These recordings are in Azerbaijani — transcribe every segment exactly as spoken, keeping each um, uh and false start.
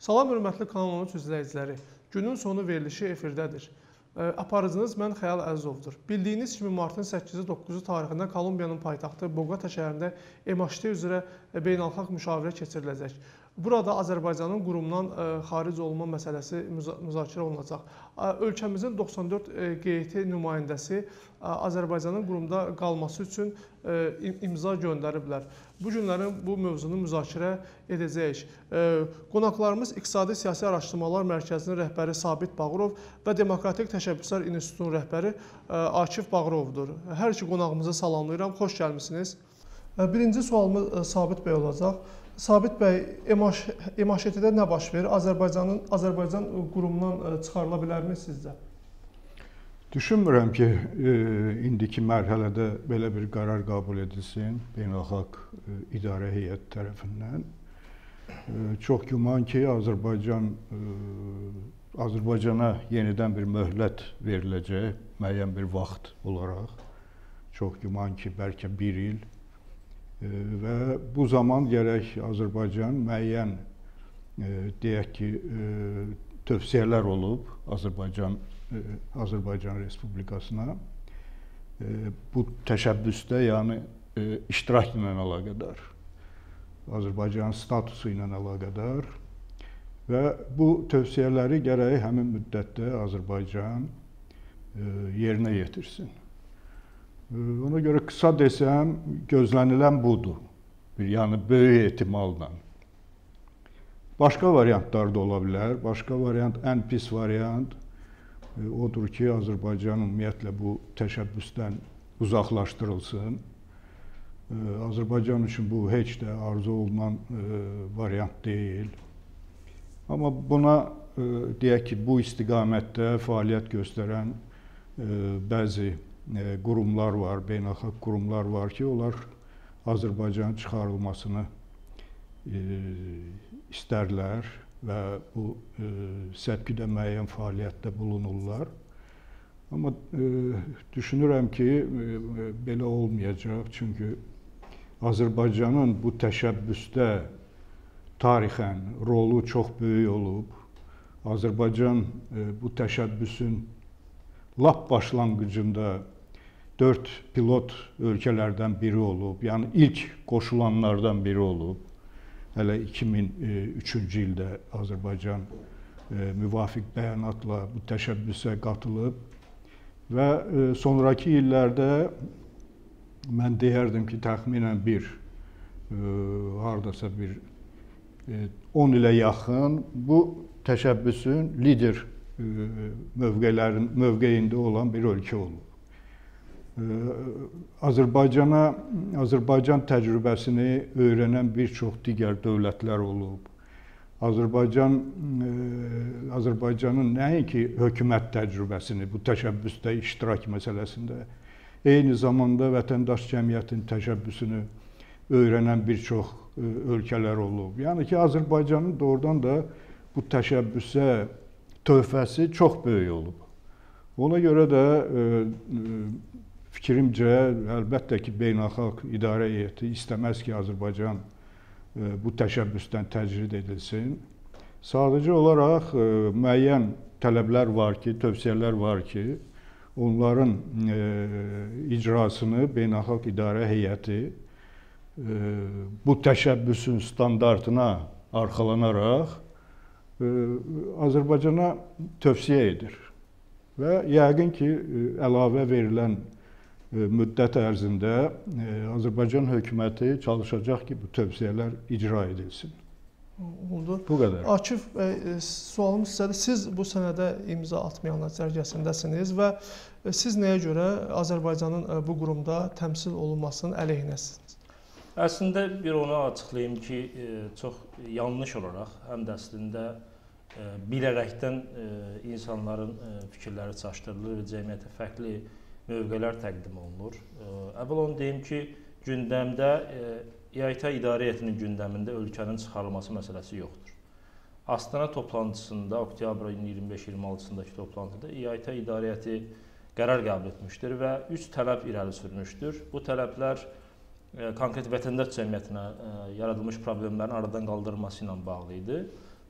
Salam hörmətli Kanal on üç izləyiciləri. Günün sonu verilişi efirdədir. Aparıcınız mən Xəyal Əzizovdur. Bildiyiniz kimi martın səkkizi doqquzu tarixində Kolumbiyanın paytaxtı Bogota şəhərində M H D üzrə beynəlxalq müşavirə keçiriləcək. Burada Azərbaycanın qurumdan xaric olma məsələsi müzakirə olunacaq. Ölkəmizin doxsan dörd qeyti nümayəndəsi Azərbaycanın qurumda qalması üçün imza göndəriblər. Bu günlərin bu mövzunu müzakirə edəcəyik. Qonaqlarımız İqtisadi Siyasi Araşdırmalar Mərkəzinin rəhbəri Sabit Bağırov və Demokratik Təşəbbüslər İnstitutunun rəhbəri Akif Bağırovdur. Hər iki qonağımızı salamlayıram, xoş gəlmişsiniz. Birinci sualımız Sabit bəy olacaq. Sabit bəy, M H D-də nə baş verir? Azərbaycanın Azərbaycan qurumundan çıxarıla bilərmi sizcə? Düşünmürəm ki, indiki mərhələdə belə bir qərar qəbul edilsin beynəlxalq idarə heyəti tərəfindən. Çox güman ki, Azərbaycan Azərbaycana yenidən bir möhlət veriləcək, müəyyən bir vaxt olaraq. Çox güman ki, bəlkə bir il. Və bu zaman gərək Azərbaycan müəyyən, deyək ki, tövsiyələr olub Azərbaycan Azərbaycan Respublikasına bu təşəbbüsdə, yəni iştirak ilə əlaqədar, Azərbaycanın statusu ilə əlaqədar və bu tövsiyələri gərək həmin müddətdə Azərbaycan yerinə yetirsin. Ona görə qısa desəm, gözlənilən budur, yəni böyük ehtimalla. Başqa variantlar da ola bilər, başqa variant, ən pis variant odur ki, Azərbaycan ümumiyyətlə bu təşəbbüsdən uzaqlaşdırılsın. Azərbaycan üçün bu heç də arzu olunan variant deyil. Amma buna, deyək ki, bu istiqamətdə fəaliyyət göstərən bəzi qurumlar var, beynəlxalq qurumlar var ki, onlar Azərbaycanın çıxarılmasını istərlər və bu səpkidə müəyyən fəaliyyətdə bulunurlar. Amma düşünürəm ki, belə olmayacaq, çünki Azərbaycanın bu təşəbbüsdə tarixən rolu çox böyük olub. Azərbaycan bu təşəbbüsün lap başlanğıcında dörd pilot ölkələrdən biri olub, yəni ilk qoşulanlardan biri olub. Hələ iki min üçüncü ildə Azərbaycan müvafiq bəyanatla bu təşəbbüsə qatılıb və sonraki illərdə mən deyərdim ki, təxminən bir, hardasa bir on ilə yaxın bu təşəbbüsün lider mövqelərin mövqeyində olan bir ölkə olub. Azərbaycana, Azərbaycan təcrübəsini öyrənən bir çox digər dövlətlər olub. Azərbaycan, Azərbaycanın nəinki hökumət təcrübəsini bu təşəbbüsdə iştirak məsələsində, eyni zamanda vətəndaş cəmiyyətin təşəbbüsünü öyrənən bir çox ölkələr olub. Yəni ki, Azərbaycanın doğrudan da bu təşəbbüsə töhfəsi çox böyük olub. Ona görə də fikrimcə, əlbəttə ki, beynəlxalq idarə heyəti istəməz ki, Azərbaycan bu təşəbbüsdən təcrid edilsin. Sadəcə olaraq müəyyən tələblər var ki, tövsiyələr var ki, onların icrasını beynəlxalq idarə heyəti bu təşəbbüsün standartına arxalanaraq Azərbaycana tövsiyə edir və yəqin ki, əlavə verilən müddət ərzində Azərbaycan hökuməti çalışacaq ki, bu tövsiyələr icra edilsin. Oldu. Bu qədər. Akif bəy, sualım sizədir. Siz bu sənədə imza atmayanlar cərgəsindəsiniz və siz nəyə görə Azərbaycanın bu qurumda təmsil olunmasının əleyhinəsiniz? Əslində bir onu açıqlayım ki, çox yanlış olaraq, həm də əslində bilərəkdən insanların fikirləri çaşdırılır və cəmiyyətə fərqli mövqelər təqdim olunur. Əvvəl onu deyim ki, gündəmdə İ A İ T İdarə Heyətinin gündəmində ölkənin çıxarılması məsələsi yoxdur. Astana toplantısında, oktyabrın iyirmi beş iyirmi altısındakı toplantıda İ A İ T İdarə Heyəti qərar qəbul etmişdir və üç tələb irəli sürmüşdür. Bu tələblər konkret vətəndaş cəmiyyətinə yaradılmış problemlərin aradan qaldırılması ilə bağlı idi.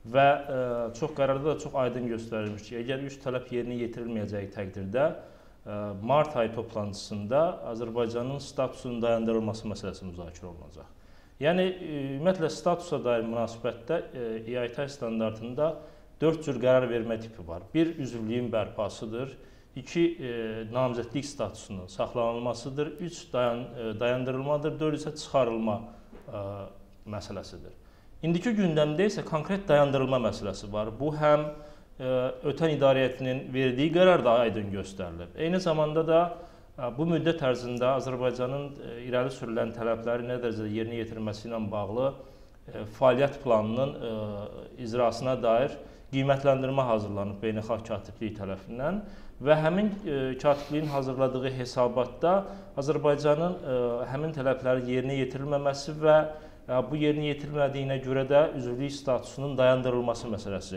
və ə, çox qərarda da çox aydın göstərilmiş ki, əgər üç tələb yerinə yetirilməyəcəyi təqdirdə ə, mart ayı toplantısında Azərbaycanın statusunun dayandırılması məsələsi müzakirə olunacaq. Yəni, ümumiyyətlə, statusa dair münasibətdə E I T standartında dörd cür qərar vermə tipi var. Bir, üzvlüyün bərpasıdır. İki, e, namizədlik statusunun saxlanılmasıdır. Üç, dayan, e, dayandırılmadır. Dörd isə çıxarılma e, məsələsidir. İndiki gündəmdə isə konkret dayandırılma məsələsi var. Bu, həm e, ötən idarəyyətinin verdiyi qərarda aydın göstərilib. Eyni zamanda da bu müddət ərzində Azərbaycanın irəli sürülən tələbləri nə dərəcədə yerinə yetirilməsi ilə bağlı fəaliyyət planının icrasına dair qiymətləndirmə hazırlanıb beynəlxalq katiblik tərəfindən və həmin katibliyin hazırladığı hesabatda Azərbaycanın həmin tələblərin yerinə yetirilməməsi və bu yerinə yetirilmədiyinə görə də üzvlük statusunun dayandırılması məsələsi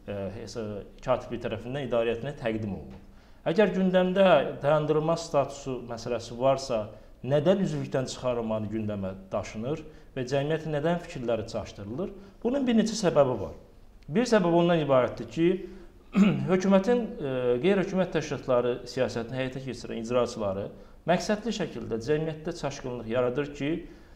katiblik tərəfindən idarəyyətinə təqdim olunub. Əgər gündəmdə dayandırılma statusu məsələsi varsa, nədən üzvlükdən çıxarılmanı gündəmə daşınır və cəmiyyətin nədən fikirləri çaşdırılır? Bunun bir neçə səbəbi var. Bir səbəb ondan ibarətdir ki, hökumətin qeyri-hökumət təşkilatları siyasətini həyata keçirən icraçıları məqsədli şəkildə cəmiyyətdə çaşqınlıq yaradır ki,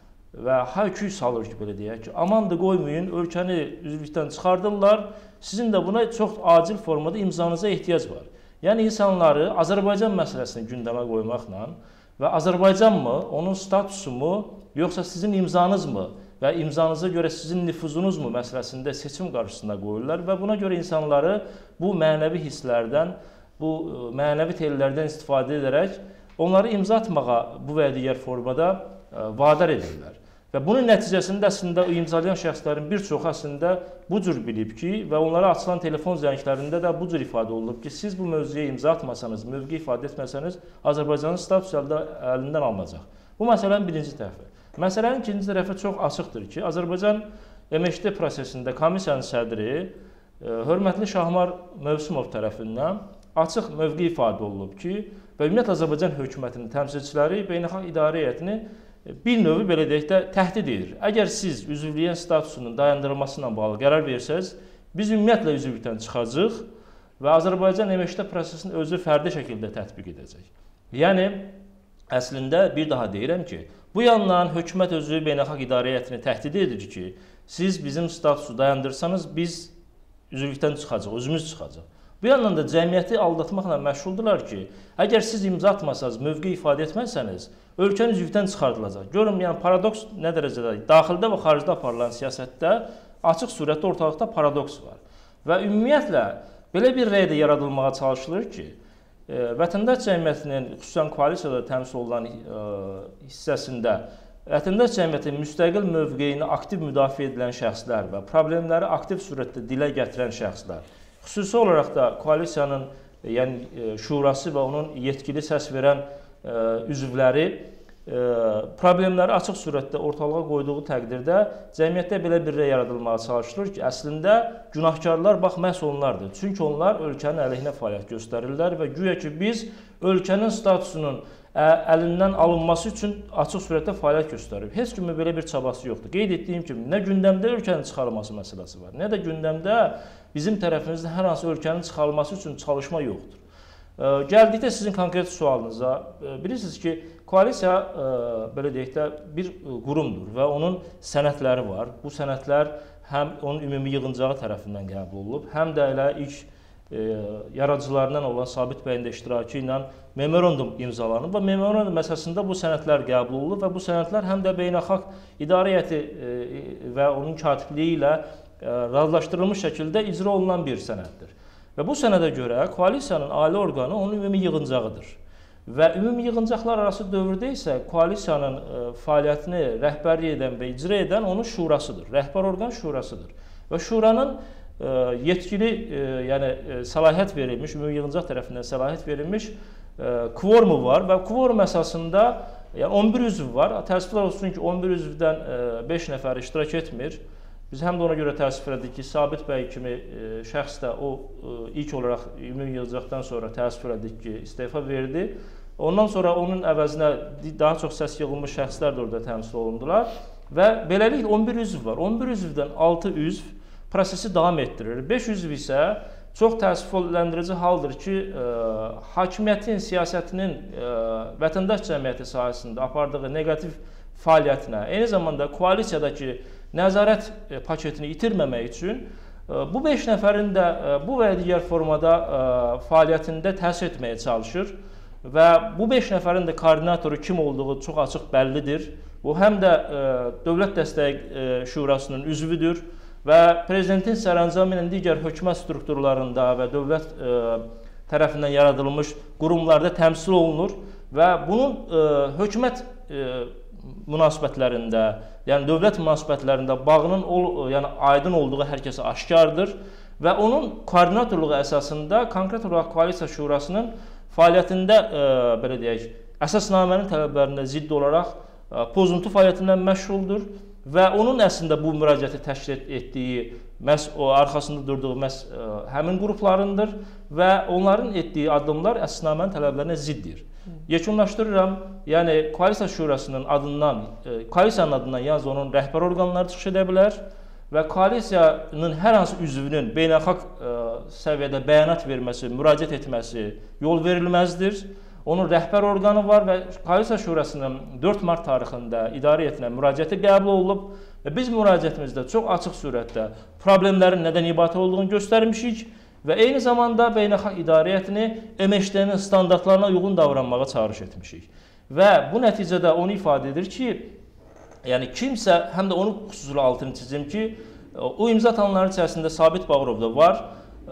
və hay-küy salır ki, belə deyək ki, amandır qoymayın, ölkəni üzvlükdən çıxardırlar, sizin də buna çox acil formada imzanıza ehtiyac var. Yəni, insanları Azərbaycan məsələsini gündəmə qoymaqla və Azərbaycanmı, onun statusu mu, yoxsa sizin imzanız mı və imzanıza görə sizin nüfuzunuz mu məsələsində seçim qarşısında qoyurlar və buna görə insanları bu mənəvi hisslərdən, bu mənəvi tellərdən istifadə edərək onları imza atmağa bu və digər formada vadar edirlər. Və bunun nəticəsində əslində imzalayan şəxslərin bir çoxu əslində bu cür bilib ki, və onlara açılan telefon zənglərində də bu cür ifadə olunub ki, siz bu mövzuya imza atmasanız, mövqe ifadə etməsəniz, Azərbaycanın statusu əlindən alınacaq. Bu məsələnin birinci tərəfi. Məsələnin ikinci tərəfi çox açıqdır ki, Azərbaycan M H D prosesində komissiyanın sədri hörmətli Şahmar Mövsümov tərəfindən açıq mövqe ifadə olunub ki, və ümumiyyətlə Azərbaycan hökumətinin təmsilçiləri beynəlxalq idarə heyətini bir növü belə deyək də təhdid edir. Əgər siz üzvlüyün statusunun dayandırılması ilə bağlı qərar versəz, biz ümumiyyətlə üzvlükdən çıxacaq və Azərbaycan M H D prosesini özü fərdi şəkildə tətbiq edəcək. Yəni, əslində bir daha deyirəm ki, bu yandan hökumət özü beynəlxalq idarə heyətini təhdid edir ki, siz bizim statusu dayandırsanız, biz üzvlükdən çıxacaq, özümüz çıxacaq. Bu yandan da cəmiyyəti aldatmaqla məşğuldurlar ki, əgər siz imza atmasanız, mövqe ifadə etməsəniz, ölkənin üzvlükdən çıxardılacaq. Görün, yəni paradoks nə dərəcədə, daxildə və xaricdə aparılan siyasətdə açıq surətdə ortalıqda paradoks var. Və ümumiyyətlə, belə bir rəydə yaradılmağa çalışılır ki, vətəndaş cəmiyyətinin, xüsusən koalisiyada təmsil olunan hissəsində, vətəndaş cəmiyyətinin müstəqil mövqeyini aktiv müdafiə edilən şəxslər və problemləri aktiv surətdə dilə gətirən şəxslər, xüsusi olaraq da koalisiyanın yəni, şurası və onun yetkili səs verən üzvləri problemləri açıq surətdə ortalığa qoyduğu təqdirdə cəmiyyətdə belə bir rəy yaradılmağa çalışılır ki, əslində günahkarlar bax məhz onlardır. Çünki onlar ölkənin əleyhinə fəaliyyət göstərirlər və güya ki, biz ölkənin statusunun əlindən alınması üçün açıq surətdə fəaliyyət göstərir. Heç kimin belə bir çabası yoxdur. Qeyd etdiyim kimi, nə gündəmdə ölkənin çıxarılması məsələsi var, nə də gündəmdə bizim tərəfimizdə hər hansı ölkənin çıxarılması üçün çalışma yoxdur. Gəldikdə sizin konkret sualınıza, bilirsiniz ki, koalisiya, belə deyək də, bir qurumdur və onun sənədləri var. Bu sənədlər həm onun ümumi yığıncağı tərəfindən qəbul olunub, həm də elə ilk yaradıcılarından olan Sabit bəyin də iştirakı ilə memorandum imzalanıb və memorandum əsasında bu sənədlər qəbul olunub və bu sənədlər həm də beynəlxalq idarə heyəti və onun katibliyi ilə razılaşdırılmış şəkildə icra olunan bir sənəddir. Və bu sənədə görə koalisiyanın ali orqanı onun ümumi yığıncağıdır. Və ümumi yığıncaqlar arası dövrdə isə koalisiyanın fəaliyyətini rəhbərlik edən və icra edən onun şurasıdır. Rəhbər orqan şurasıdır. Və şuranın yetkili, yəni səlahiyyət verilmiş, ümumi yığıncaq tərəfindən səlahiyyət verilmiş kvorumu var və kvorum əsasında yəni on bir üzv var. Təəssüflər olsun ki, on bir üzvdən beş nəfər iştirak etmir. Biz həm də ona görə təəssüf elədik ki, Sabit bəy kimi şəxs də o ilk olaraq ümumi yığıncaqdan sonra təəssüf elədik ki, istefa verdi. Ondan sonra onun əvəzinə daha çox səs yığılmış şəxslər də orada təmsil olundular və beləliklə on bir üzv var. on bir üzvdən altı üzv prosesi davam etdirir. beş üzv isə çox təəssüfləndirici haldır ki, ə, hakimiyyətin, siyasətinin ə, vətəndaş cəmiyyəti sahəsində apardığı neqativ fəaliyyətinə, eyni zamanda koalisiyadakı nəzarət paketini itirməmək üçün ə, bu beş nəfərin də ə, bu və ya digər formada ə, fəaliyyətində təsir etməyə çalışır və bu beş nəfərin də koordinatoru kim olduğu çox açıq bəllidir. Bu həm də ə, Dövlət Dəstək ə, Şurasının üzvüdür və prezidentin sərəncamı ilə digər hökumət strukturlarında və dövlət ə, tərəfindən yaradılmış qurumlarda təmsil olunur və bunun ə, hökumət ə, münasibətlərində, yəni dövlət münasibətlərində bağının ol, yəni aydın olduğu hər kəsə aşkardır və onun koordinatorluğu əsasında konkret olaraq Koalisiya Şurasının fəaliyyətində ə, belə deyək, əsasnamənin tələblərinə zidd olaraq ə, pozuntu fəaliyyətindən məşğuldur və onun əslində bu müraciəti təşkil etdiyi, məhz o arxasında durduğu məhz ə, həmin qruplarındır və onların etdiyi addımlar əsasnamənin tələblərinə ziddir. Yekunlaşdırıram, yəni Koalisiya Şurasının adından, ə, koalisiyanın adından yalnız onun rəhbər orqanları çıxış edə bilər və koalisiyanın hər hansı üzvünün beynəlxalq ə, səviyyədə bəyanat verməsi, müraciət etməsi yol verilməzdir. Onun rəhbər orqanı var və Koalisiya Şurasının dörd mart tarixində idarə heyətinə müraciəti qəbul olunub və biz müraciətimizdə çox açıq surətdə problemlərin nədən ibarət olduğunu göstərmişik və eyni zamanda beynəlxalq idarə heyətini M H D-nin standartlarına uyğun davranmağa çağırış etmişik. Və bu nəticədə onu ifadə edir ki, yəni kimsə, həm də onu xüsusilə altını çizim ki, o imza atanların içərisində Sabit Bağırov da var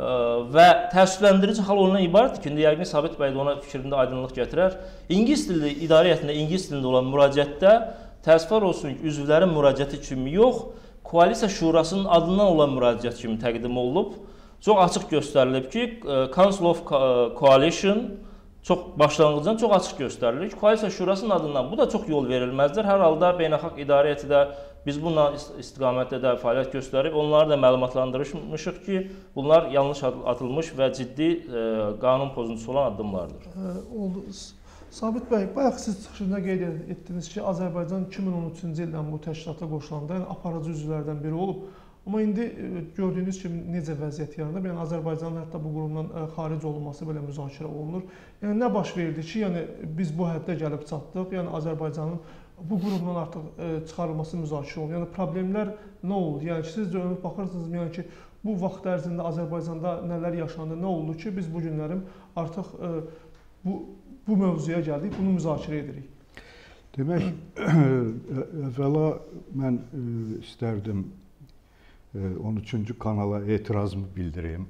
və təəssüfləndirici hal ondan ibarətdir ki, indi yəqin Sabit bəy də ona fikrində aydınlıq gətirər. İngilis dilli idarə heyətində İngilis dilində olan müraciətdə təəssüflər olsun ki, üzvlərin müraciəti kimi yox, Koalisiya Şurasının adından olan müraciət kimi təqdim olunub. Çox açıq göstərilib ki, Council of Coalition çox başlanğıcdan çox açıq göstərilir ki, Koalisiya Şurasının adından bu da çox yol verilməzdir. Hər halda beynəlxalq idarə heyəti də biz bununla istiqamətdə də fəaliyyət göstərib, onları da məlumatlandırmışıq ki, bunlar yanlış atılmış və ciddi e, qanun pozuntusu olan addımlardır. E, oldu. Sabit bəy, bayaq siz çıxışında qeyd etdiniz ki, Azərbaycan iki min on üçüncü ildən bu təşkilata qoşulanda, yəni aparıcı üzvlərdən biri olub. Amma indi gördüyünüz kimi necə vəziyyət yaranıb, yəni Azərbaycanın hətta bu qurumdan xaric olunması belə müzakirə olunur. Yəni nə baş verdi ki, yəni biz bu həddə gəlib çatdıq, yəni Azərbaycanın bu qurumdan artıq e, çıxarılması müzakirə olunur. Yəni problemlər nə oldu? Yəni ki, siz dönüb baxırsınız, yəni ki, bu vaxt ərzində Azərbaycanda nələr yaşandı, nə oldu ki, biz bu günlərim artıq e, bu bu mövzuya gəldik, bunu müzakirə edirik. Demək, əvvəla mən e, istərdim e, on üçüncü kanala etirazımı bildireyim.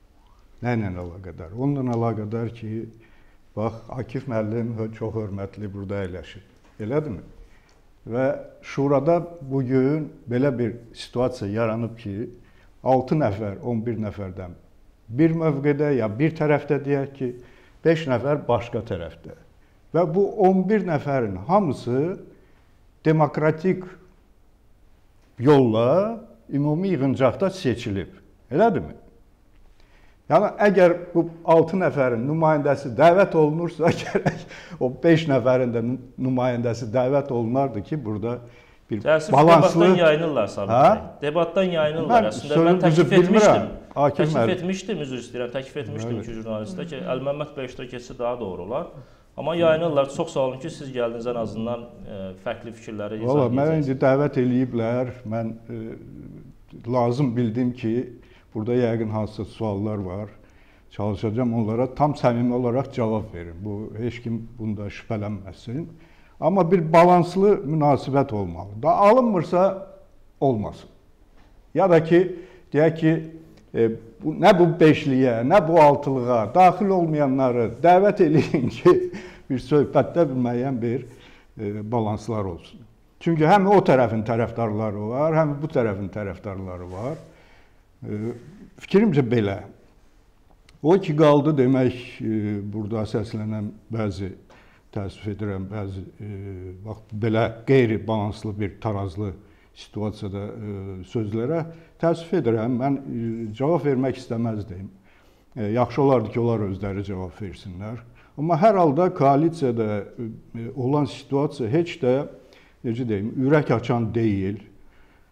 Nə ilə əlaqədar? Onunla əlaqədar ki, bax, Akif müəllim çox hörmətli burada əyləşir. Elədirmi? Və şurada bugün belə bir situasiya yaranıb ki, altı nəfər, on bir nəfərdən bir mövqedə ya bir tərəfdə deyək ki, beş nəfər başqa tərəfdə. Və bu on bir nəfərin hamısı demokratik yolla ümumi yığıncaqda seçilib. Elədirmi? Yəni, əgər bu altı nəfərin nümayəndəsi dəvət olunursa, gərək o beş nəfərin də nümayəndəsi dəvət olunardı ki, burada bir Təəssüf, balanslı... debatdan yayınırlar Sabit bəy. Debatdan yayınırlar. Əslində, mən təklif etmişdim. Təklif etmişdim, üzr istəyirəm, təklif etmişdim ki, jurnalistə ki, Əl-Məmməd bəy iştirak etsə daha doğru olar. Amma yayınırlar. Çox sağ olun ki, siz gəldiniz ən azından e, fərqli fikirləri izah edəcəksiniz. Valla, mən indi dəvət eləyiblər. Mən e, lazım bildim ki, burada yəqin hansısa suallar var. Çalışacağım onlara tam səmimi olaraq cavab verim. Bu, heç kim bunda şübhələnməsin. Amma bir balanslı münasibət olmalı. Da alınmırsa olmasın. Ya da ki, deyək ki, e, bu, nə bu beşliyə, nə bu altılığa daxil olmayanları dəvət eləyin ki, bir söhbətdə bir müəyyən bir e, balanslar olsun. Çünki həm o tərəfin tərəfdarları var, həm bu tərəfin tərəfdarları var. E, fikrimcə belə. O ki, qaldı demək, e, burada səslənən bəzi, təəssüf edirəm, bəzi e, bax, belə qeyri-balanslı bir tarazlı situasiyada e, sözlərə təəssüf edirəm. Mən e, cavab vermək istəməzdim. E, yaxşı olardı ki, onlar özləri cavab versinlər. Amma hər halda koalisiyada e, olan situasiya heç də, necə deyim, ürək açan deyil.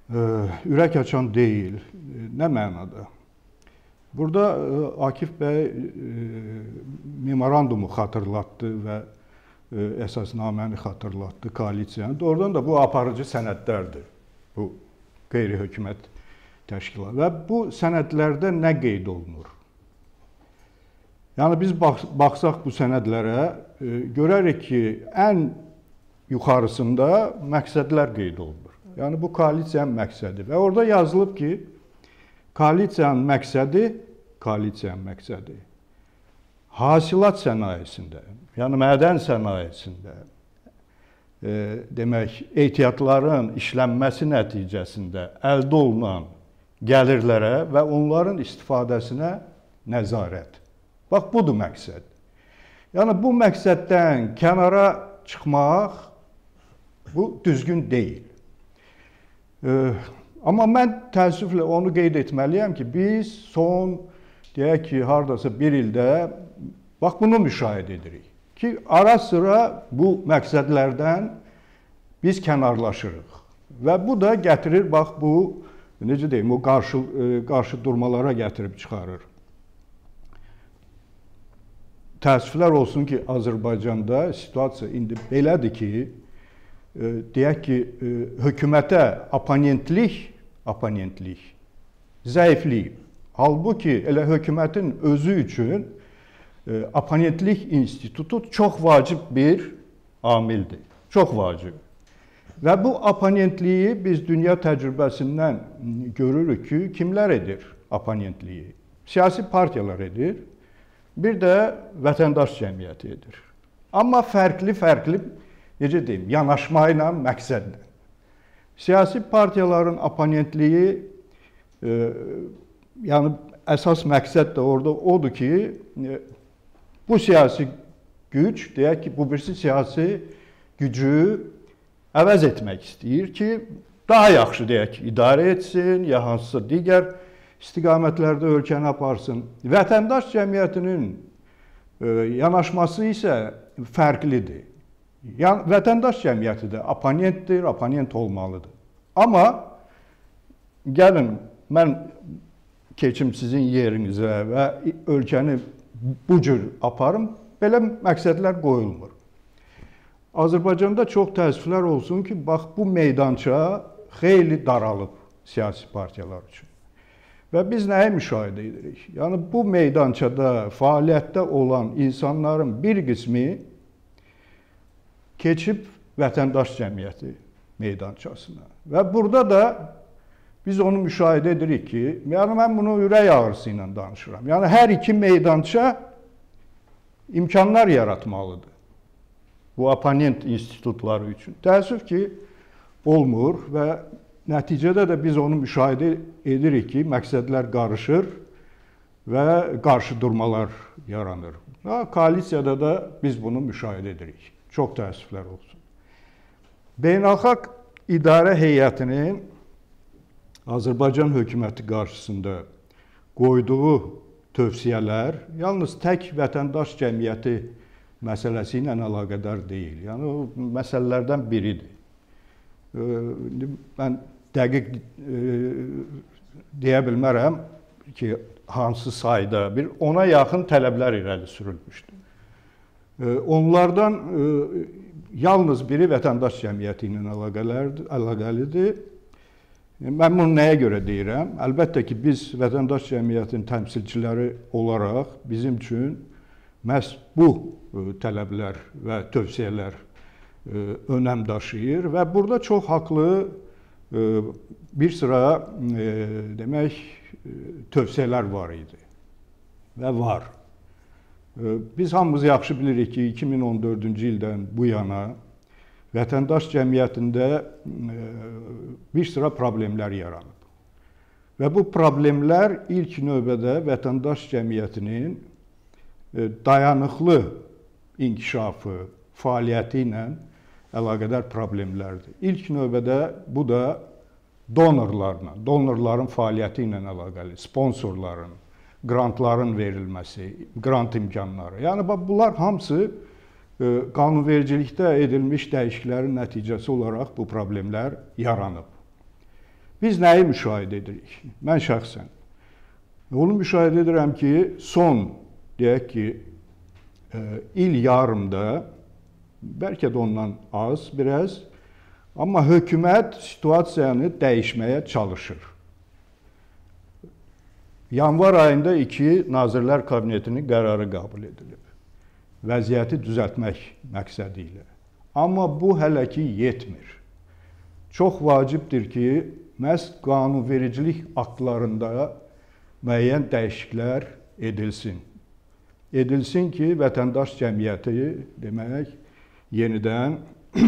ürək açan deyil. Nə mənada? Burada Akif bəy memorandumu xatırlatdı və əsasnaməni xatırlatdı, koalisiyanı. Doğrudan da bu aparıcı sənədlərdir, bu qeyri-hökumət təşkilat. Və bu sənədlərdə nə qeyd olunur? Yəni biz bax baxsaq bu sənədlərə, e, görərik ki, ən yuxarısında məqsədlər qeyd olunur. Yəni bu koalisiyanın məqsədi və orada yazılıb ki, koalisiyanın məqsədi, koalisiyanın məqsədi hasilat sənayesində, yəni mədən sənayesində, e, demək, ehtiyatların işlənməsi nəticəsində əldə olunan gəlirlərə və onların istifadəsinə nəzarət. Bax, budur məqsəd. Yəni, bu məqsəddən kənara çıxmaq, bu düzgün deyil. E, amma mən təəssüflə onu qeyd etməliyəm ki, biz son, deyək ki, haradasa bir ildə, bax, bunu müşahidə edirik. Ki, ara sıra bu məqsədlərdən biz kənarlaşırıq. Və bu da gətirir, bax, bu, necə deyim, o qarşı, qarşı durmalara gətirib çıxarır. Təəssüflər olsun ki, Azərbaycanda situasiya indi belədir ki, deyək ki, hökumətə oponentlik, oponentlik zəifliyib. Halbuki elə hökumətin özü üçün oponentlik institutu çox vacib bir amildir. Çox vacib. Və bu oponentliyi biz dünya təcrübəsindən görürük ki, kimlər edir oponentliyi? Siyasi partiyalar edir. Bir də vətəndaş cəmiyyəti edir. Amma fərqli-fərqli, necə deyim, yanaşma ilə, məqsədlə. Siyasi partiyaların oponentliyi, e, yəni əsas məqsəd də orada odur ki, e, bu siyasi güc, deyək ki, bu birisi siyasi gücü əvəz etmək istəyir ki, daha yaxşı, deyək ki, idarə etsin, ya hansısa digər istiqamətlərdə ölkəni aparsın. Vətəndaş cəmiyyətinin e, yanaşması isə fərqlidir. Yəni, vətəndaş cəmiyyəti də oponentdir, oponent olmalıdır. Amma gəlin, mən keçim sizin yerinizə və ölkəni bu cür aparım, belə məqsədlər qoyulmur. Azərbaycanda çox təəssüflər olsun ki, bax, bu meydança xeyli daralıb siyasi partiyalar üçün. Və biz nəyi müşahidə edirik? Yəni, bu meydançada, fəaliyyətdə olan insanların bir qismi keçib vətəndaş cəmiyyəti meydançasına. Və burada da biz onu müşahidə edirik ki, yəni mən bunu ürək ağrısı ilə danışıram. Yəni, hər iki meydança imkanlar yaratmalıdır bu oponent institutları üçün. Təəssüf ki, olmur və nəticədə də biz onu müşahidə edirik ki, məqsədlər qarışır və qarşı durmalar yaranır. Koalisiyada da biz bunu müşahidə edirik. Çox təəssüflər olsun. Beynəlxalq İdarə Heyətinin Azərbaycan hökuməti qarşısında qoyduğu tövsiyələr yalnız tək vətəndaş cəmiyyəti məsələsi ilə əlaqədar deyil. Yəni, o məsələlərdən biridir. Mən dəqiq deyə bilmərəm ki, hansı sayda bir ona yaxın tələblər irəli sürülmüşdür. Onlardan yalnız biri vətəndaş cəmiyyəti ilə əlaqəlidir. Mən bunu nəyə görə deyirəm? Əlbəttə ki, biz vətəndaş cəmiyyətinin təmsilçiləri olaraq bizim üçün məhz bu tələblər və tövsiyələr önəm daşıyır və burada çox haqlı bir sıra demək tövsiyələr var idi və var. Biz hamımız yaxşı bilirik ki, iki min on dördüncü ildən bu yana vətəndaş cəmiyyətində bir sıra problemlər yaranıb. Və bu problemlər ilk növbədə vətəndaş cəmiyyətinin dayanıqlı inkişafı, fəaliyyəti ilə əlaqədar problemlərdir. İlk növbədə bu da donorlarla, donorların fəaliyyəti ilə əlaqəli, sponsorların, qrantların verilməsi, qrant imkanları. Yəni, bunlar hamısı qanunvericilikdə edilmiş dəyişikliklərin nəticəsi olaraq bu problemlər yaranıb. Biz nəyi müşahidə edirik? Mən şəxsən onu müşahidə edirəm ki, son, deyək ki, il yarımda, bəlkə də ondan az biraz, amma hökumət situasiyanı dəyişməyə çalışır. Yanvar ayında iki Nazirlər Kabinetinin qərarı qəbul edilib. Vəziyyəti düzəltmək məqsədi ilə. Amma bu hələ ki yetmir. Çox vacibdir ki, məhz qanunvericilik aktlarında müəyyən dəyişikliklər edilsin. Edilsin ki, vətəndaş cəmiyyəti demək, yenidən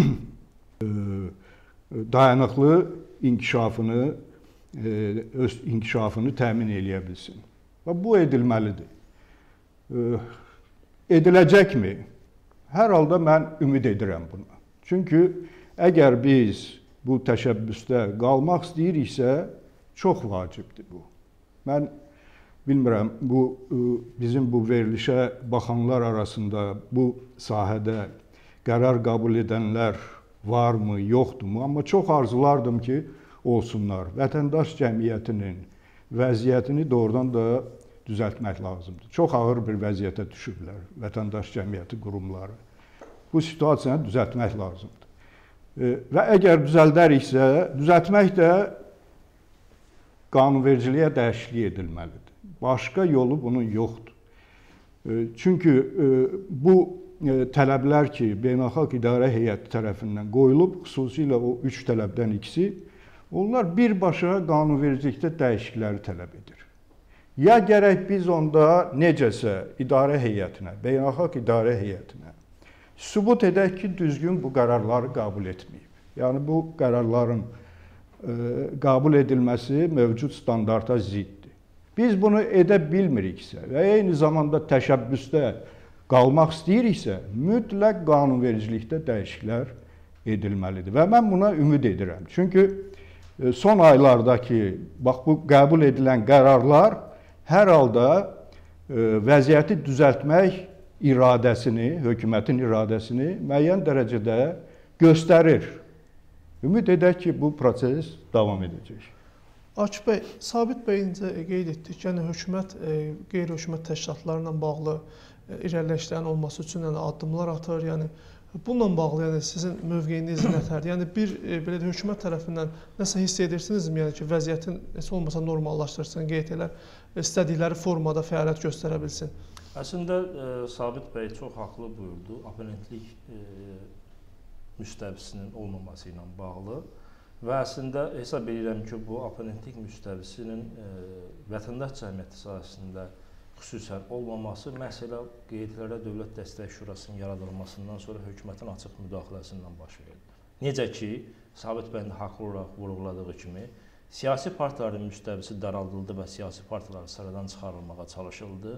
dayanıqlı inkişafını, öz inkişafını təmin eləyə bilsin. Və bu edilməlidir. Ediləcəkmi? Hər halda mən ümid edirəm buna. Çünki əgər biz bu təşəbbüsdə qalmaq istəyiriksə, çox vacibdir bu. Mən bilmirəm, bu bizim bu verilişə baxanlar arasında bu sahədə qərar qəbul edənlər varmı, yoxdurmu? Amma çox arzulardım ki, olsunlar. Vətəndaş cəmiyyətinin vəziyyətini doğrudan da düzəltmək lazımdır. Çox ağır bir vəziyyətə düşüblər vətəndaş cəmiyyəti qurumları. Bu situasiyanı düzəltmək lazımdır. Və əgər düzəldəriksə, düzəltmək də qanunvericiliyə dəyişiklik edilməlidir. Başqa yolu bunun yoxdur. Çünki bu tələblər ki, beynəlxalq idarə heyəti tərəfindən qoyulub, xüsusilə o üç tələbdən ikisi, onlar birbaşa qanunvericilikdə dəyişiklikləri tələb edir. Ya gərək biz onda necəsə idarə heyətinə, beynəlxalq idarə heyətinə sübut edək ki, düzgün bu qərarları qəbul etməyib. Yəni, bu qərarların qəbul edilməsi mövcud standarta ziddir. Biz bunu edə bilmiriksə və eyni zamanda təşəbbüsdə qalmaq istəyiriksə, mütləq qanunvericilikdə dəyişikliklər edilməlidir. Və mən buna ümid edirəm. Çünki son aylardakı, bax, bu qəbul edilən qərarlar hər halda vəziyyəti düzəltmək iradəsini, hökumətin iradəsini müəyyən dərəcədə göstərir. Ümid edək ki, bu proses davam edəcək. Akif bəy, Sabit bəy incə qeyd etdik, yəni hökumət qeyri-hökumət təşkilatlarla bağlı irəliləyişlərin olması üçün yəni addımlar atır. Yəni bununla bağlı yəni sizin mövqeyiniz nətərdir? Yəni bir belə də hökumət tərəfindən nəsə hiss edirsinizmi? Yəni ki, vəziyyətin heç olmasa normallaşdırsın, Q T-lər istədikləri formada fəaliyyət göstərə bilsin. Əslində Sabit bəy çox haqlı buyurdu. Abonentlik müstəvisinin olmaması ilə bağlı və əslində hesab edirəm ki, bu abonentlik müstəvisinin vətəndaş cəmiyyəti sahəsində xüsusən olmaması məsələ qeydlərə Dövlət Dəstək Şurasının yaradılmasından sonra hökumətin açıq müdaxiləsindən baş verdi. Necə ki, Sabit bəyin haqlı olaraq vurğuladığı kimi, siyasi partiyaların müstəvisi daraldıldı və siyasi partiyaları sıradan çıxarılmağa çalışıldı.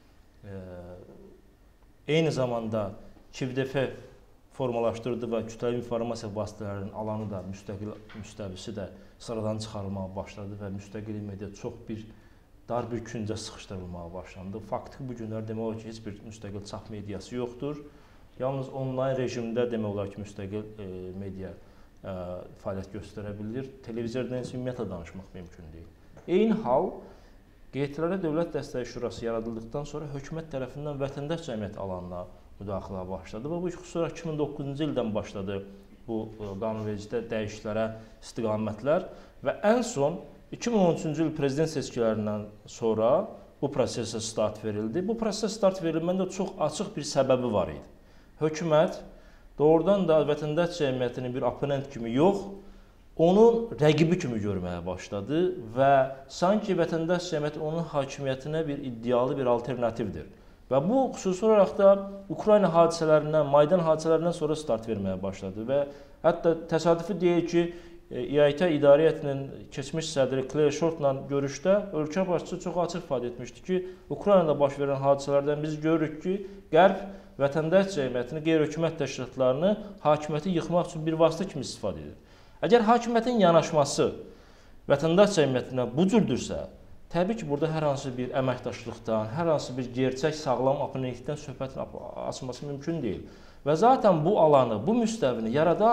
Eyni zamanda K İV D F formalaşdırdı və kütləvi informasiya vasitələrinin alanı da müstəqil müstəvisi də sıradan çıxarılmağa başladı və müstəqil media çox bir dar bir küncə sıxışdırılmağa başlandı. Faktiki bu günlər demək olar ki, heç bir müstəqil çap mediası yoxdur. Yalnız onlayn rejimdə demək olar ki, müstəqil media fəaliyyət göstərə bilir. Televizordan isə ümumiyyətlə danışmaq mümkün deyil. Eyni hal Q T-lərə Dövlət Dəstək Şurası yaradıldıqdan sonra hökumət tərəfindən vətəndaş cəmiyyət alanına müdaxilə başladı və bu xüsusilə iki min doqquzuncu ildən başladı bu qanunvericilikdə dəyişikliklərə istiqamətlər və ən son iki min on üçüncü il prezident seçkilərindən sonra bu prosesə start verildi. Bu prosesə start verilməndə çox açıq bir səbəbi var idi. Hökumət doğrudan da vətəndaş cəmiyyətini bir oponent kimi yox, onun rəqibi kimi görməyə başladı və sanki vətəndaş cəmiyyəti onun hakimiyyətinə bir iddialı bir alternativdir. Və bu xüsusi olaraq da Ukrayna hadisələrindən, Maydan hadisələrindən sonra start verməyə başladı və hətta təsadüfi deyək ki, İ A T İdarə Heyətinin keçmiş sədri Claire Shortla görüşdə ölkə başçısı çox açıq ifadə etmişdi ki, Ukraynada baş verən hadisələrdən biz görürük ki, Qərb vətəndaş cəmiyyətini, qeyri-hökumət təşkilatlarını hakimiyyəti yıxmaq üçün bir vasitə kimi istifadə edir. Əgər hakimiyyətin yanaşması vətəndaş cəmiyyətinə bu cürdürsə, təbii ki, burada hər hansı bir əməkdaşlıqdan, hər hansı bir gerçək sağlam abonentlikdən söhbətin açılması mümkün deyil. Və zaten bu alanı, bu müstəvini yaradan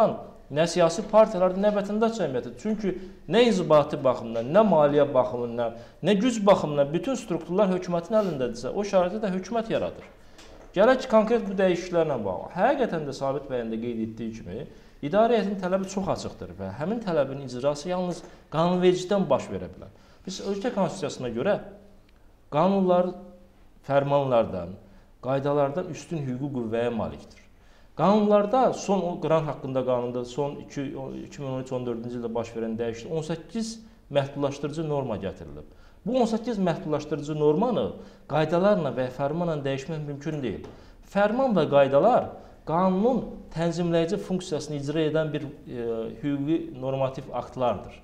nə siyasi partiyalardır, nə vətəndaş cəmiyyəti. Çünki nə inzibati baxımdan, nə maliyyə baxımından, nə güc baxımından bütün strukturlar hökumətin əlindədirsə, o şəraitdə də hökumət yaradır. Gələk ki, konkret bu dəyişikliklərlə bağlı. Həqiqətən də Sabit bəyin də qeyd etdiyi kimi, idarə heyətinin tələbi çox açıqdır və həmin tələbin icrası yalnız qanunvericidən baş verə bilər. Biz ölkə konstitusiyasına görə qanunlar fərmanlardan, qaydalardan üstün hüquqi qüvvəyə malikdir. Qanunlarda son o qrant haqqında qanunda son iki min on üç on dördüncü ildə baş verən dəyişiklik on səkkiz məhdudlaşdırıcı norma gətirilib. Bu on səkkiz məhdudlaşdırıcı normanı qaydalarla və fərmanla dəyişmək mümkün deyil. Fərman və qaydalar qanunun tənzimləyici funksiyasını icra edən bir e, hüquqi normativ aktlardır.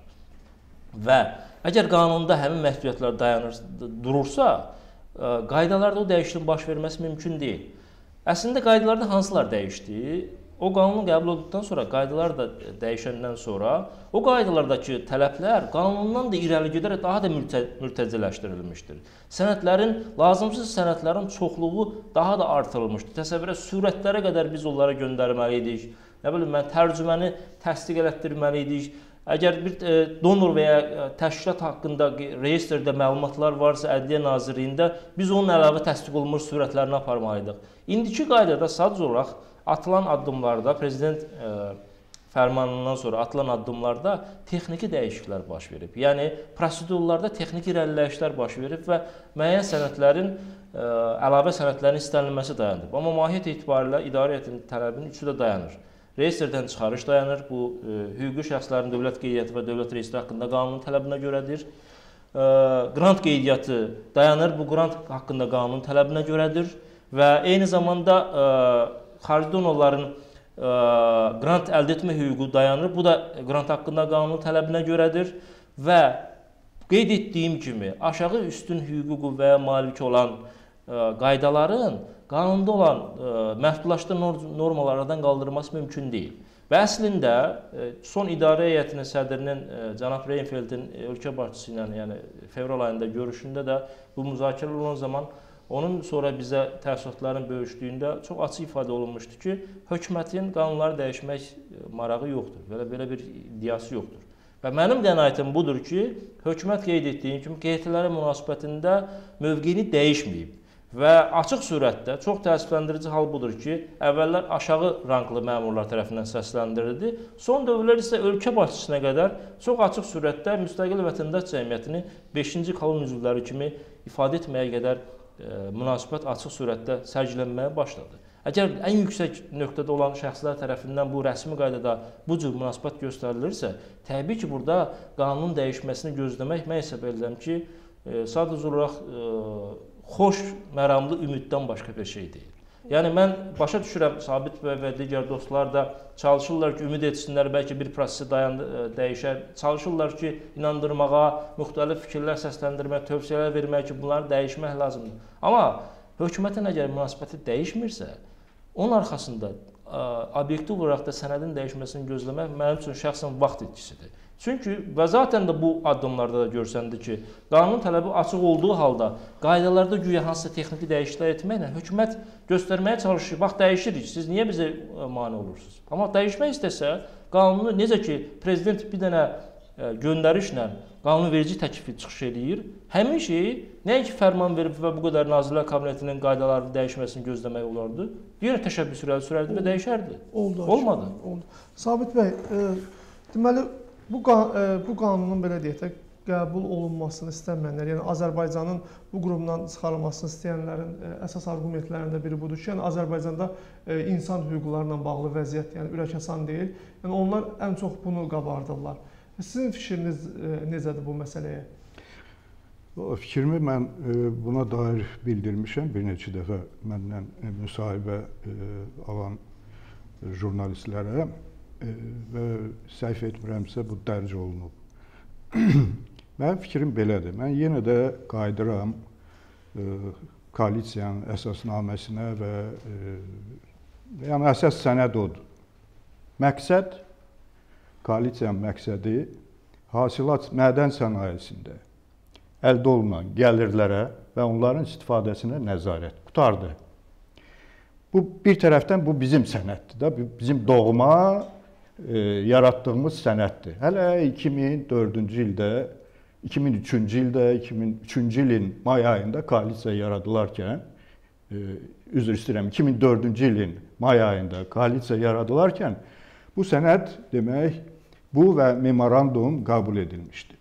Və əgər qanunda həmin məhdudiyyətlər dayanır, durursa, e, qaydalarda o dəyişikliyin baş verməsi mümkün deyil. Əslində qaydalarda hansılar dəyişdi? O qanun qəbul olduqdan sonra, qaydalar da dəyişəndən sonra, o qaydalardakı tələblər qanundan da irəli gedərək daha da mürtəzələşdirilmişdir. Sənədlərin, lazımsız sənədlərin çoxluğu daha da artırılmışdır. Təsəvvürə, surətlərə qədər biz onlara göndərməliydik. Nə bilim, mən tərcüməni təsdiq elətdirməliydik. Əgər bir e, donor və ya e, təşkilat haqqında reyestrdə məlumatlar varsa Ədliyyə Nazirliyində, biz onun əlavə təsdiq olunmuş surətlərini aparmalıydıq. İndiki qaydada sadəcə olaraq atılan addımlarda, prezident e, fərmanından sonra atılan addımlarda texniki dəyişikliklər baş verib. Yəni, prosedurlarda texniki irəliləyişlər baş verib və müəyyən sənədlərin, e, əlavə sənədlərin istənilməsi dayanıb. Amma mahiyyət etibarilə idarə heyətinin tələbinin üçü də dayanır. Reyestrdən çıxarış dayanır, bu e, hüquqi şəxslərin dövlət qeydiyyatı və dövlət reyestri haqqında qanunun tələbinə görədir. E, qrant qeydiyyatı dayanır, bu qrant haqqında qanunun tələbinə görədir və eyni zamanda e, xarici donorların e, qrant əldə etmə hüququ dayanır, bu da qrant haqqında qanunun tələbinə görədir və qeyd etdiyim kimi aşağı üstün hüquqi qüvvəyə malik olan e, qaydaların qanunda olan e, məhdudlaşdırılan normalardan qaldırılması mümkün deyil. Və əslində e, son idarə heyətinin sədrinin e, cənab Reinfeldin e, ölkə başçısı ilə, yəni fevral ayında görüşündə də bu müzakirə olan zaman onun sonra bizə təəssüratların bölüşdüyündə çox açıq ifadə olunmuşdu ki, hökumətin qanunları dəyişmək marağı yoxdur, belə belə bir iddiası yoxdur. Və mənim qənaətim budur ki, hökumət qeyd etdiyim kimi qeydiyyatlara münasibətində mövqeyini dəyişməyib. Və açıq surətdə çox təəssüfləndirici hal budur ki, əvvəllər aşağı ranqlı məmurlar tərəfindən səsləndirildi. Son dövrlər isə ölkə başçısına qədər çox açıq surətdə müstəqil vətəndaş cəmiyyətini beşinci kolon üzvləri kimi ifadə etməyə qədər e, münasibət açıq surətdə sərgilənməyə başladı. Əgər ən yüksək nöqtədə olan şəxslər tərəfindən bu rəsmi qaydada bu cür münasibət göstərilirsə, təbii ki, burada qanunun dəyişməsini gözləmək mən hesab edirəm ki, e, sadəcə olaraq e, xoş, məramlı ümiddən başqa bir şey deyil. Yəni, mən başa düşürəm, Sabit bəy və digər dostlar da çalışırlar ki, ümid etsinlər, bəlkə bir prosesi dayandı, dəyişər. Çalışırlar ki, inandırmağa, müxtəlif fikirlər səsləndirmək, tövsiyələr vermək ki, bunları dəyişmək lazımdır. Amma hökumətin əgər münasibəti dəyişmirsə, onun arxasında obyektiv olaraq da sənədin dəyişməsini gözləmək mənim üçün şəxsən vaxt itkisidir. Çünki və zaten də bu addımlarda da görsəndi ki, qanun tələbi açıq olduğu halda qaydalarda güya hansısa texniki dəyişikliklər etməklə hökumət göstərməyə çalışır. Bax, dəyişirik, siz niyə bizə mane olursunuz? Amma dəyişmək istəsə, qanunu necə ki, prezident bir dənə göndərişlə qanunverici təklifi çıxış edir, həmin şeyi nəinki fərman verib və bu qədər Nazirlər Kabinetinin qaydalarını dəyişməsini gözləmək olardı, yenə təşəbbüs sürərdi və dəyişərdi. Oldu. Olmadı. Oldu. Sabit bəy, e, deməli, Bu, bu qanunun belə deyək də qəbul olunmasını istəməyənlər, yəni Azərbaycanın bu qrupdan çıxarılmasını istəyənlərin əsas argumentlərindən biri budur ki, yəni Azərbaycanda insan hüquqlarla bağlı vəziyyət, yəni ürəkasan deyil. Yəni onlar ən çox bunu qabardırlar. Sizin fikriniz necədir bu məsələyə? Fikrimi mən buna dair bildirmişəm bir neçə dəfə məndən müsahibə alan jurnalistlərə. Və səhv etmirəmsə, bu dərc olunub. Mənim fikrim belədir. Mən yenə də qayıdıram e, koalisiyanın əsasnaməsinə və e, yəni əsas sənəd odur. Məqsəd, koalisiyanın məqsədi hasilat mədən sənayesində əldə olunan gəlirlərə və onların istifadəsinə nəzarət. Qutardı. Bu bir tərəfdən bu bizim sənəddir da, bizim doğma e, yaratdığımız sənəddir. Hələ iki min dördüncü ildə, iki min üçüncü ildə, iki min üçüncü ilin may ayında koalisiya yaradılarkən, e, üzr istəyirəm, iki min dördüncü ilin may ayında koalisiya yaradılarkən bu sənəd demək, bu və memorandum qəbul edilmişdi.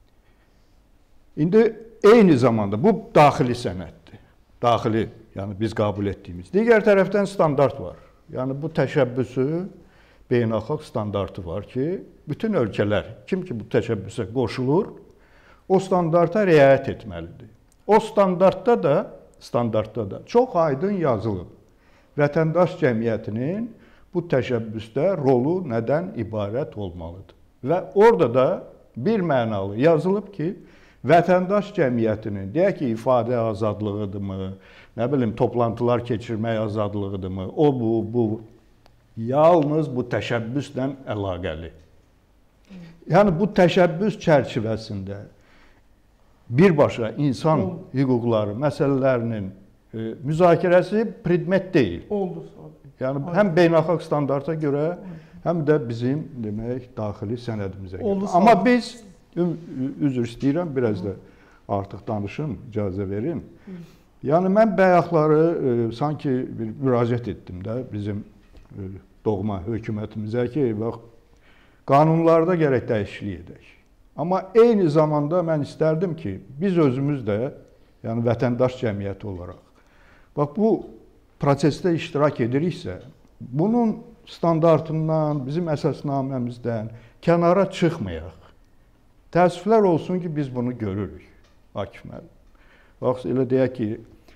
İndi eyni zamanda bu daxili sənəddir. Daxili, yəni biz qəbul etdiyimiz. Digər tərəfdən standart var. Yəni bu təşəbbüsü beynəlxalq standartı var ki, bütün ölkələr kim ki bu təşəbbüsə qoşulur, o standarta riayət etməlidir. O standartda da, standartda da çox aydın yazılıb. Vətəndaş cəmiyyətinin bu təşəbbüsdə rolu nədən ibarət olmalıdır. Və orada da bir mənalı yazılıb ki, vətəndaş cəmiyyətinin, deyək ki, ifadə azadlığıdırmı, nə bilim, toplantılar keçirmək azadlığıdırmı, o, bu, bu, yalnız bu təşəbbüslə əlaqəli. Yəni, bu təşəbbüs çərçivəsində birbaşa insan hüquqları məsələlərinin e, müzakirəsi predmet deyil. Oldu. Yəni, həm beynəlxalq standarta görə, həm də bizim, demək, daxili sənədimizə görə. Oldu, Amma biz, üzr istəyirəm, biraz da artıq danışım, icazə verin. Yəni, mən bayaqları e, sanki bir müraciət etdim də bizim e, doğma hökumətimizə ki, bax, qanunlarda gərək dəyişiklik edək. Amma eyni zamanda mən istərdim ki, biz özümüz də, yəni vətəndaş cəmiyyəti olaraq, bax, bu prosesdə iştirak ediriksə, bunun standartından, bizim əsasnaməmizdən kənara çıxmayaq. Təəssüflər olsun ki, biz bunu görürük, Akif müəllim. Bax, elə deyək ki,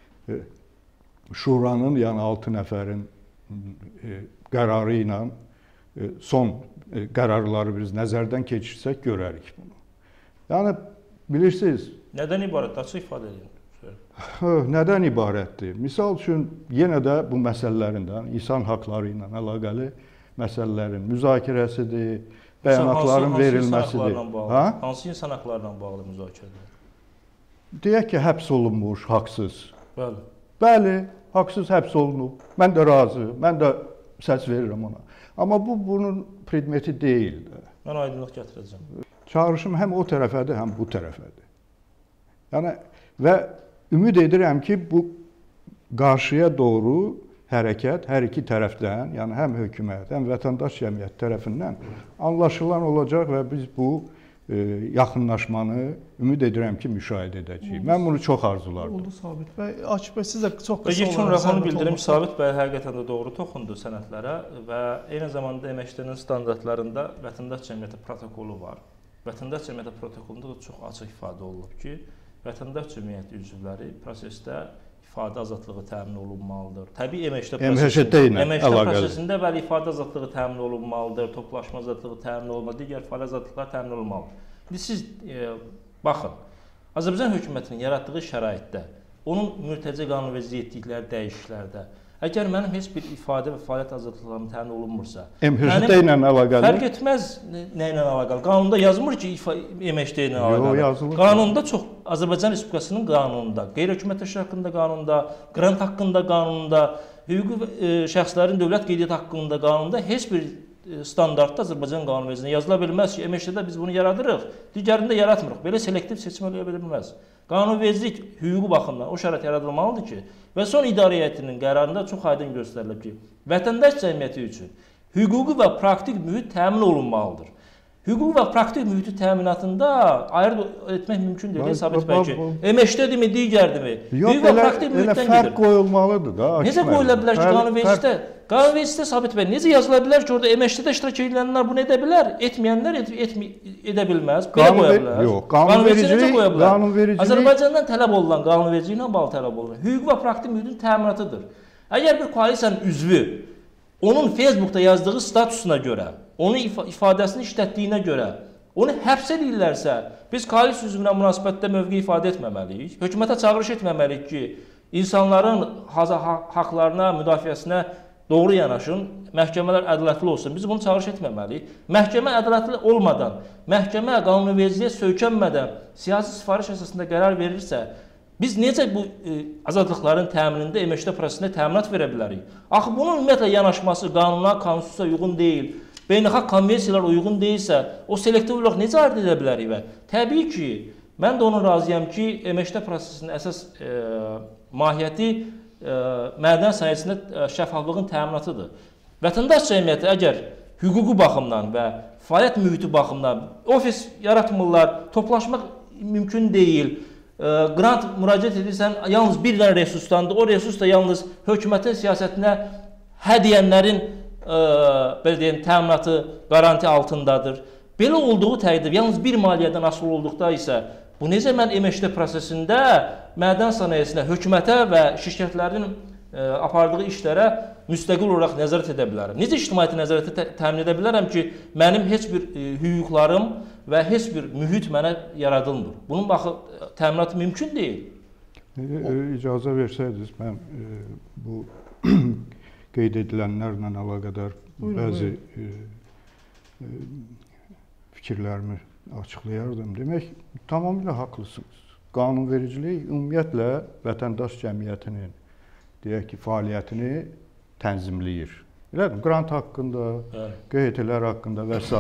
Şuranın, yəni altı nəfərin qərarı ilə son qərarları biz nəzərdən keçirsək, görərik bunu. Yəni, bilirsiniz... Nədən ibarətdir? Açıq ifadə edin. Nədən ibarətdir? Misal üçün, yenə də bu məsələlərindən, insan haqları ilə əlaqəli məsələlərin müzakirəsidir, bəyanatların verilməsidir. Hansı insan haqlarla bağlı müzakirədir? Deyək ki, həbs olunmuş, haqsız. Bəli. Bəli, haqsız həbs olunub. Mən də razı, mən də səs verirəm ona. Amma bu, bunun predmeti deyildir. Mən aydınlıq gətirəcəm. Çağrışım həm o tərəfədir, həm bu tərəfədir. Yəni, və ümid edirəm ki, bu qarşıya doğru hərəkət hər iki tərəfdən, yəni həm hökumət, həm vətəndaş cəmiyyət tərəfindən anlaşılan olacaq və biz bu e, yaxınlaşmanı ümid edirəm ki, müşahidə edəcəyik. Mən bunu çox arzulardım. Oldu Sabit bəy. Akif bəy, siz də çox qısa İlk olaraq onu bildirim, Sabit bəy həqiqətən də doğru toxundu sənədlərə və eyni zamanda əməkçinin standartlarında vətəndaş cəmiyyəti protokolu var. Vətəndaş cəmiyyəti protokolunda da çox açıq ifadə olunub ki, vətəndaş cəmiyyəti üzvləri prosesdə ifadə azadlığı təmin olunmalıdır. Təbii əməkçi prosesində, əməkçi prosesində bəli ifadə azadlığı təmin olunmalıdır, toplaşma azadlığı təmin olunmalıdır, digər fəal azadlıqlar təmin olunmalıdır. İndi siz e, baxın, Azərbaycan hökumətinin yaratdığı şəraitdə, onun mürtəci qanunverici etdikləri dəyişikliklərdə, əgər mənim heç bir ifadə və fəaliyyət azadlıqlarım təmin olunmursa, M H D ilə əlaqəli. Fərq etməz nə ilə əlaqəli. Qanunda yazmır ki, M H D ilə əlaqəli. Yazılır. Qanunda çox Azərbaycan Respublikasının qanununda, qeyri-hökumət təşkil haqqında qanunda, qrant haqqında qanunda, hüquqi e, şəxslərin dövlət qeydiyyat haqqında qanunda heç bir standartda Azərbaycan qanunvericiliyində yazıla bilməz ki, M H D-də biz bunu yaradırıq, digərində yaratmırıq. Belə selektiv seçim eləyə bilməz. Qanunvericilik hüquqi baxımdan o şərait yaradılmalıdır ki, və son idarə heyətinin qərarında çox aydın göstərilib ki, vətəndaş cəmiyyəti üçün hüquqi və praktik mühit təmin olunmalıdır. Hüquqi və praktik mühiti təminatında ayırd etmək mümkün deyil, Sabit bəy ki, M H D-dirmi, digərdirmi? Yox, elə, elə fərq qoyulmalıdır da. Necə qoyula bilər ki, qanunvericilikdə? Qanunvericilikdə, Sabit bəy, necə yazıla bilər ki, orada M H D-də iştirak edənlər bunu edə bilər, etməyənlər et, et, edə bilməz, belə qoya bilər. Yox, qanunvericilik, qanunvericilik Azərbaycandan tələb olunan, qanunvericiliklə bağlı tələb olunan hüquqi və praktik mühitin təminatıdır. Əgər bir koalisiyanın üzvü onun Facebookda yazdığı statusuna görə, onun if ifadəsini işlətdiyinə görə, onu həbs edirlərsə, biz koalisiya üzvünə münasibətdə mövqe ifadə etməməliyik. Hökumətə çağırış etməməliyik ki, insanların haqlarına, müdafiəsinə doğru yanaşın, məhkəmələr ədalətli olsun. Biz bunu çağırış etməməliyik. Məhkəmə ədalətli olmadan, məhkəmə qanunvericiliyə söykənmədən siyasi sifariş əsasında qərar verirsə, biz necə bu e, azadlıqların təminində M H D prosesində təminat verə bilərik? Axı bunun ümumiyyətlə yanaşması qanuna, konstitusiyaya uyğun deyil. beynəlxalq konvensiyalar uyğun deyilsə, o selektiv olaraq necə ayırd edə bilərik və təbii ki, mən də onun razıyam ki, M H D prosesinin əsas e, mahiyyəti e, mədən sahəsində e, şəffaflığın təminatıdır. Vətəndaş cəmiyyəti əgər hüquqi baxımdan və fəaliyyət mühiti baxımdan ofis yaratmırlar, toplaşmaq mümkün deyil, e, qrant müraciət edirsən, yalnız bir dənə resursdandır, o resurs da yalnız hökumətin siyasətinə hə deyənlərin e, belə deyim, təminatı, qaranti altındadır. Belə olduğu təqdirdə, yalnız bir maliyyədən asılı olduqda isə, bu necə mən M H D prosesində mədən sənayesinə, hökumətə və şirkətlərin e, apardığı işlərə müstəqil olaraq nəzarət edə bilərəm? Necə ictimaiyyəti nəzarəti tə təmin edə bilərəm ki, mənim heç bir e, hüquqlarım və heç bir mühit mənə yaradılmır? Bunun baxı, təminatı mümkün deyil. E, e, icazə versəydiniz, mən e, bu qeyd edilənlərlə əlaqədar buyurun, bəzi buyurun. E, e, fikirlərimi açıqlayardım. Demək, tamamilə haqlısınız. Qanunvericilik ümumiyyətlə vətəndaş cəmiyyətinin, deyək ki, fəaliyyətini tənzimləyir. Elədir, qrant haqqında, Q H T-lər haqqında və s.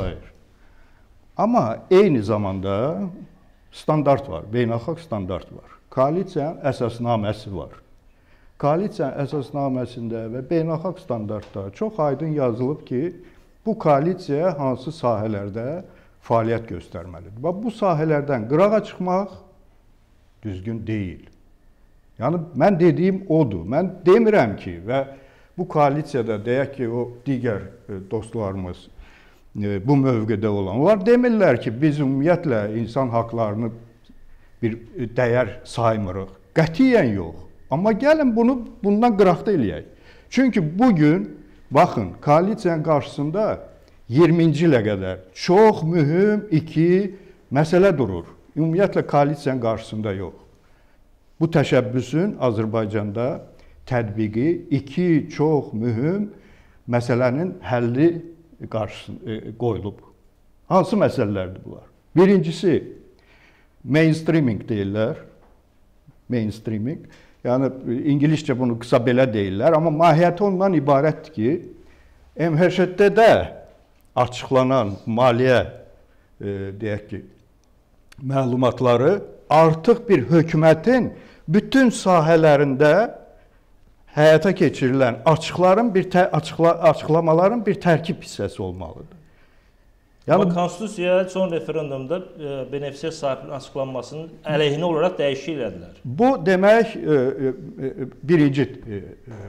Amma eyni zamanda standart var, beynəlxalq standart var. Koalisiyanın əsasnaməsi var. Koalisiyanın əsasnaməsində və beynəlxalq standartda çox aydın yazılıb ki, bu koalisiya hansı sahələrdə fəaliyyət göstərməlidir. Və bu sahələrdən qırağa çıxmaq düzgün deyil. Yəni, mən dediyim odur. Mən demirəm ki, və bu koalisiyada deyək ki, o digər dostlarımız bu mövqedə olan, onlar demirlər ki, biz ümumiyyətlə insan haqlarını bir dəyər saymırıq. Qətiyyən yox. Amma gəlin bunu bundan qıraqda eləyək. Çünki bugün, baxın, koalisiyanın qarşısında iyirminci ilə qədər çox mühüm iki məsələ durur. Ümumiyyətlə, koalisiyanın qarşısında yox. Bu təşəbbüsün Azərbaycanda tətbiqi iki çox mühüm məsələnin həlli qarşısında qoyulub. Hansı məsələlərdir bunlar? Birincisi, mainstreaming deyirlər. Mainstreaming. Yəni, İngiliscə bunu qısa belə deyirlər. Amma mahiyyəti ondan ibarətdir ki, M H D-də açıqlanan maliyyə, e, deyək ki, məlumatları artıq bir hökumətin bütün sahələrində həyata keçirilən açıqların bir açıqla açıqlamaların bir tərkib hissəsi olmalıdır. Yəni, amma konstitusiya son referendumda e, benefisiar sahibinin açıqlanmasının əleyhinə olaraq dəyişiklik elədilər. Bu demək e, e, birinci e, e,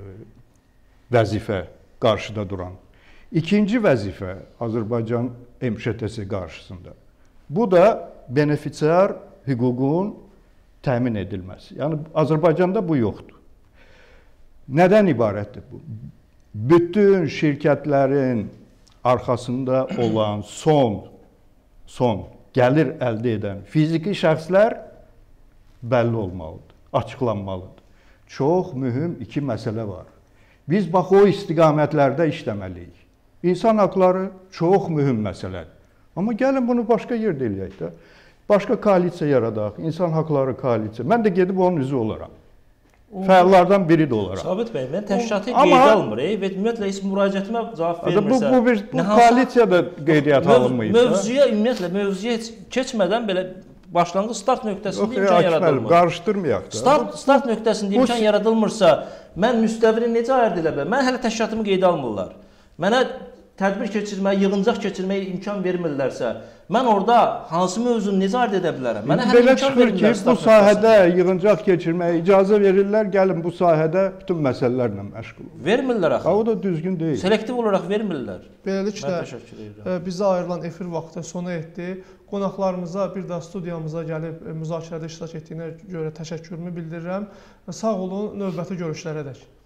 vəzifə qarşıda duran. İkinci vəzifə Azərbaycan M Ş T-si qarşısında. Bu da benefisiar hüququn təmin edilməsi. Yəni, Azərbaycanda bu yoxdur. Nədən ibarətdir bu? Bütün şirkətlərin arxasında olan son, son gəlir əldə edən fiziki şəxslər bəlli olmalıdır, açıqlanmalıdır. Çox mühüm iki məsələ var. Biz bax o istiqamətlərdə işləməliyik. İnsan haqları çox mühüm məsələdir. Amma gəlin bunu başqa yerdə eləyək də. Başqa koalisiya yaradaq, insan haqları koalisiya. Mən də gedib onun üzvü olaram. Fəallardan biri də olaram. Sabit bəy, mən təşkilatı qeydə almır. Və ümumiyyətlə heç müraciətimə cavab vermirsə. Bu, bu, bir, bu koalisiya da qeydiyyata alınmayıb. Mövzuya, ümumiyyətlə, mövzuya heç keçmədən belə başlanğıc start nöqtəsində imkan yaradılmır. Qarışdırmayaq da. Start, start nöqtəsində imkan yaradılmırsa, mən müstəvini necə ayırd edə bilərəm? Mən hələ təşkilatımı qeydə almırlar. Mənə tədbir keçirməyə, yığıncaq keçirməyə imkan vermirlərsə, mən orada hansı mövzunu necə ayırd edə bilərəm? Mənə hələ belə imkan çıxır ki, bu sahədə yığıncaq keçirməyə icazə verirlər, gəlin bu sahədə bütün məsələlərlə məşğul olun. Vermirlər axı. O da düzgün deyil. Selektiv olaraq vermirlər. Beləliklə, bizə ayrılan efir vaxtı sona etdi. Qonaqlarımıza, bir daha studiyamıza gəlib müzakirədə iştirak etdiyinə görə təşəkkürümü bildirirəm. Sağ olun, növbəti görüşlərədək.